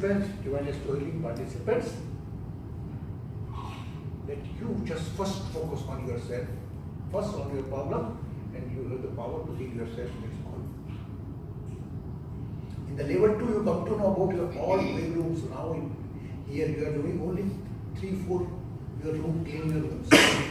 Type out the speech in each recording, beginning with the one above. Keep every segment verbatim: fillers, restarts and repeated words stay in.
participants, divine healing participants, that you just first focus on yourself, first on your problem, and you have the power to heal yourself. That's all. In the level two, you come to know about your all wave rooms. Now in, here you are doing only three, four, your room, clean your rooms.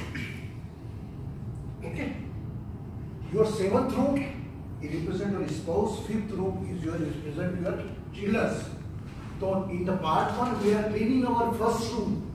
Okay. Your seventh room, it represents your spouse. Fifth room is your represent your children. So in the part one, we are cleaning our first room.